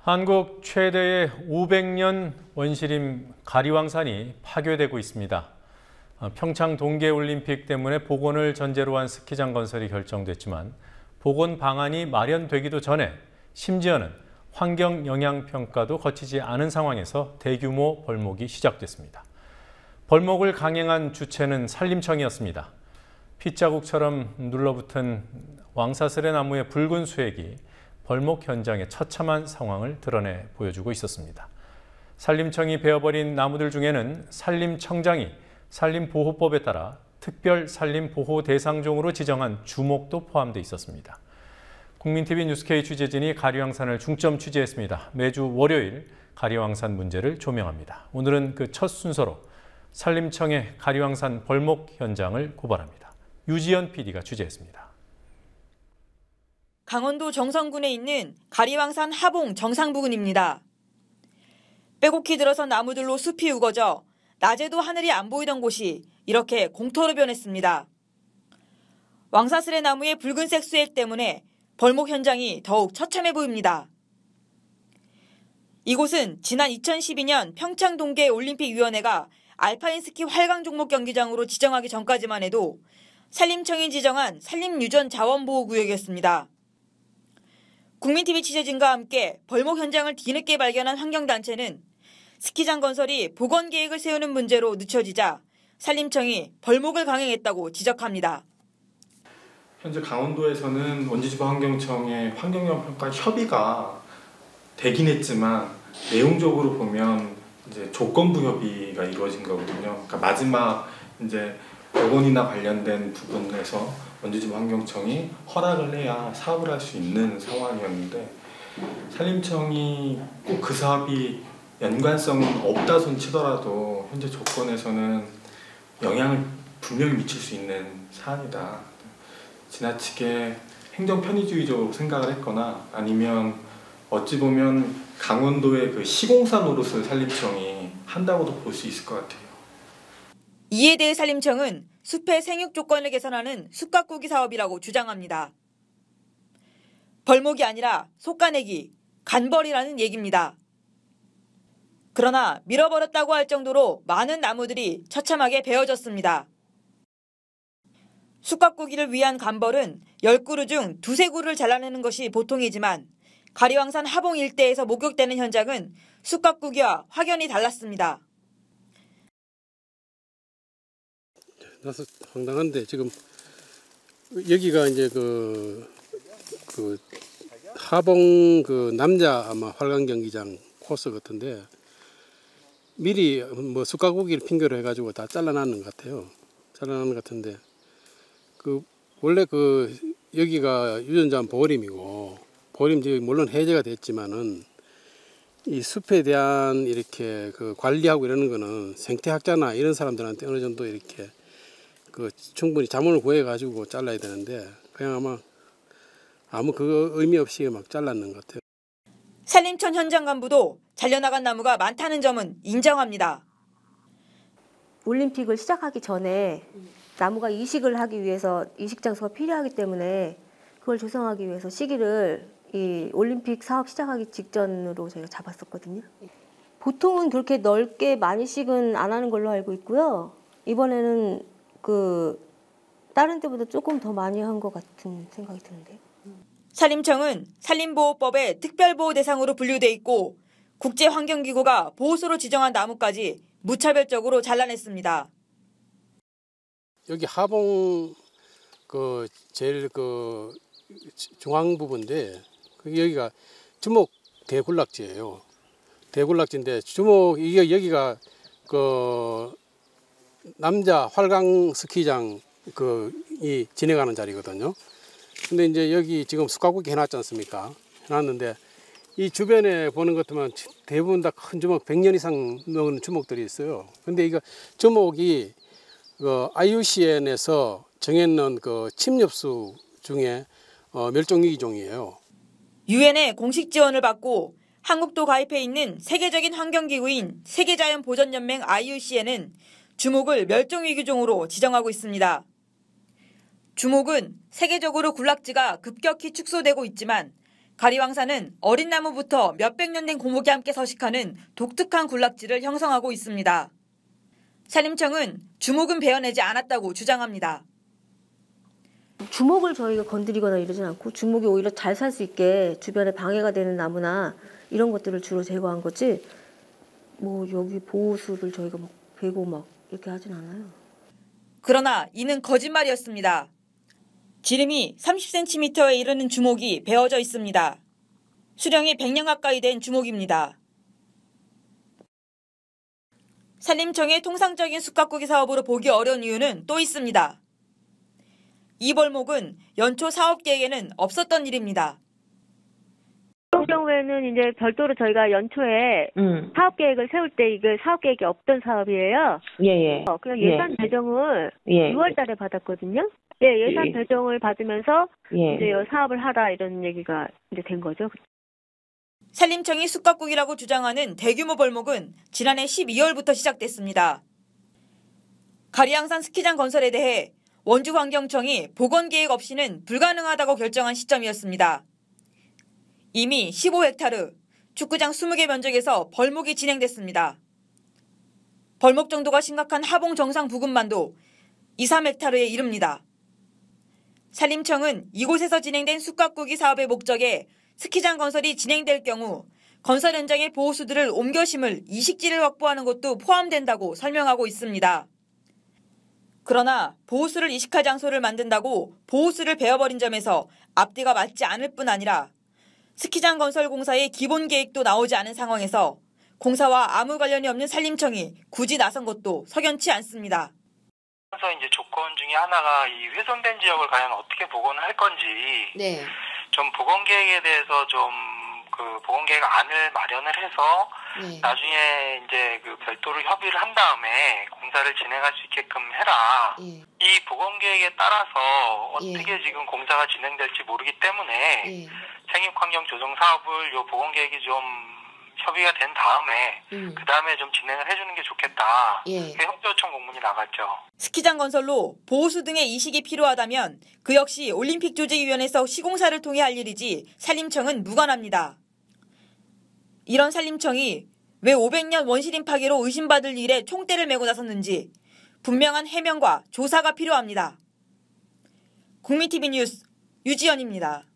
한국 최대의 500년 원시림 가리왕산이 파괴되고 있습니다. 평창 동계올림픽 때문에 복원을 전제로 한 스키장 건설이 결정됐지만 복원 방안이 마련되기도 전에 심지어는 환경영향평가도 거치지 않은 상황에서 대규모 벌목이 시작됐습니다. 벌목을 강행한 주체는 산림청이었습니다. 핏자국처럼 눌러붙은 왕사슬의 나무의 붉은 수액이 벌목 현장의 처참한 상황을 드러내 보여주고 있었습니다. 산림청이 베어버린 나무들 중에는 산림청장이 산림보호법에 따라 특별 산림보호 대상종으로 지정한 주목도 포함되어 있었습니다. 국민TV 뉴스K 취재진이 가리왕산을 중점 취재했습니다. 매주 월요일 가리왕산 문제를 조명합니다. 오늘은 그 첫 순서로 산림청의 가리왕산 벌목 현장을 고발합니다. 유지연 PD가 취재했습니다. 강원도 정선군에 있는 가리왕산 하봉 정상 부근입니다. 빼곡히 들어선 나무들로 숲이 우거져 낮에도 하늘이 안 보이던 곳이 이렇게 공터로 변했습니다. 왕사슬의 나무의 붉은색 수액 때문에 벌목 현장이 더욱 처참해 보입니다. 이곳은 지난 2012년 평창 동계올림픽위원회가 알파인 스키 활강 종목 경기장으로 지정하기 전까지만 해도 산림청이 지정한 산림유전 자원보호구역이었습니다. 국민TV 취재진과 함께 벌목 현장을 뒤늦게 발견한 환경단체는 스키장 건설이 복원 계획을 세우는 문제로 늦춰지자 산림청이 벌목을 강행했다고 지적합니다. 현재 강원도에서는 원주지방환경청의 환경영향평가 협의가 되긴 했지만 내용적으로 보면 이제 조건부 협의가 이루어진 거거든요. 그러니까 마지막 이제 복원이나 관련된 부분에서 원주지방환경청이 허락을 해야 사업을 할 수 있는 상황이었는데 산림청이 꼭 그 사업이 연관성은 없다 손 치더라도 현재 조건에서는 영향을 분명히 미칠 수 있는 사안이다. 지나치게 행정 편의주의적으로 생각을 했거나 아니면 어찌 보면 강원도의 그 시공사 노릇을 산림청이 한다고도 볼 수 있을 것 같아요. 이에 대해 산림청은 숲의 생육 조건을 개선하는 숲가꾸기 사업이라고 주장합니다. 벌목이 아니라 솎아내기, 간벌이라는 얘기입니다. 그러나 밀어버렸다고 할 정도로 많은 나무들이 처참하게 베어졌습니다. 숲가꾸기를 위한 간벌은 10그루 중 2~3그루를 잘라내는 것이 보통이지만 가리왕산 하봉 일대에서 목격되는 현장은 숲가꾸기와 확연히 달랐습니다. 나서 황당한데 지금 여기가 이제 그 하봉 그 남자 아마 활강 경기장 코스 같은데 미리 뭐 숯가꾸기를 핑계로 해가지고 다 잘라놨는 것 같아요. 잘라놨는 것 같은데 그 원래 그 여기가 유전자 보림이고 보림 지금 물론 해제가 됐지만은 이 숲에 대한 이렇게 그 관리하고 이러는 거는 생태학자나 이런 사람들한테 어느 정도 이렇게 그 충분히 자문을 구해가지고 잘라야 되는데 그냥 아마 아무 그 의미 없이 막 잘랐는 것 같아요. 산림청 현장 간부도 잘려나간 나무가 많다는 점은 인정합니다. 올림픽을 시작하기 전에 나무가 이식을 하기 위해서 이식 장소가 필요하기 때문에 그걸 조성하기 위해서 시기를 이 올림픽 사업 시작하기 직전으로 저희가 잡았었거든요. 보통은 그렇게 넓게 많이씩은 안 하는 걸로 알고 있고요. 이번에는 그 다른 때보다 조금 더 많이 한 것 같은 생각이 드는데요. 산림청은 산림보호법의 특별보호 대상으로 분류돼 있고 국제환경기구가 보호소로 지정한 나무까지 무차별적으로 잘라냈습니다. 여기 하봉 그 제일 그 중앙 부분인데 여기가 주목 대군락지예요. 대군락지인데 주목 이게 여기가 그 남자 활강 스키장 이 진행하는 자리거든요. 근데 이제 여기 지금 숯가꾸기 해놨지 않습니까? 해놨는데 이 주변에 보는 것 같으면 대부분 다 큰 주먹 100년 이상 넘는 주먹들이 있어요. 근데 이거 주먹이 그 IUCN에서 정해놓은 그 침엽수 중에 멸종위기종이에요. 유엔의 공식 지원을 받고 한국도 가입해 있는 세계적인 환경기구인 세계자연보전연맹 IUCN은 주목을 멸종위기종으로 지정하고 있습니다. 주목은 세계적으로 군락지가 급격히 축소되고 있지만 가리왕산은 어린 나무부터 몇백 년 된 고목이 함께 서식하는 독특한 군락지를 형성하고 있습니다. 산림청은 주목은 베어내지 않았다고 주장합니다. 주목을 저희가 건드리거나 이러진 않고 주목이 오히려 잘 살 수 있게 주변에 방해가 되는 나무나 이런 것들을 주로 제거한 거지 뭐 여기 보호수를 저희가 막 베고 막 이렇게 하진 않아요. 그러나 이는 거짓말이었습니다. 지름이 30cm에 이르는 주목이 베어져 있습니다. 수령이 100년 가까이 된 주목입니다. 산림청의 통상적인 숲가꾸기 사업으로 보기 어려운 이유는 또 있습니다. 이 벌목은 연초 사업 계획에는 없었던 일입니다. 그런 경우에는 이제 별도로 저희가 연초에 사업 계획을 세울 때 이게 사업 계획이 없던 사업이에요. 예. 그냥 예산 배정을 예. 6월 달에 받았거든요. 예, 예산 예. 배정을 받으면서 예. 이제 사업을 하라 이런 얘기가 이제 된 거죠. 산림청이 숲가꾸기라고 주장하는 대규모 벌목은 지난해 12월부터 시작됐습니다. 가리왕산 스키장 건설에 대해 원주환경청이 복원계획 없이는 불가능하다고 결정한 시점이었습니다. 이미 15헥타르, 축구장 20개 면적에서 벌목이 진행됐습니다. 벌목 정도가 심각한 하봉 정상 부근만도 2, 3헥타르에 이릅니다. 산림청은 이곳에서 진행된 숲가꾸기 사업의 목적에 스키장 건설이 진행될 경우 건설 현장의 보호수들을 옮겨 심을 이식지를 확보하는 것도 포함된다고 설명하고 있습니다. 그러나 보호수를 이식할 장소를 만든다고 보호수를 베어버린 점에서 앞뒤가 맞지 않을 뿐 아니라 스키장 건설 공사의 기본 계획도 나오지 않은 상황에서 공사와 아무 관련이 없는 산림청이 굳이 나선 것도 석연치 않습니다. 그래서 이제 조건 중에 하나가 이 훼손된 지역을 과연 어떻게 복원을 할 건지 네. 좀 복원 계획에 대해서 좀 그 복원 계획 안을 마련을 해서 네. 나중에 이제 그 별도로 협의를 한 다음에 공사를 진행할 수 있게끔 해라. 예. 이 복원 계획에 따라서 예. 어떻게 지금 공사가 진행될지 모르기 때문에 예. 생육환경 조정 사업을 요 복원 계획이 좀 협의가 된 다음에 그 다음에 좀 진행을 해주는 게 좋겠다. 예. 그 협조 요청 공문이 나갔죠. 스키장 건설로 보호수 등의 이식이 필요하다면 그 역시 올림픽 조직위원회에서 시공사를 통해 할 일이지 산림청은 무관합니다. 이런 산림청이 왜 500년 원시림 파괴로 의심받을 일에 총대를 메고 나섰는지 분명한 해명과 조사가 필요합니다. 국민TV 뉴스 유지연입니다.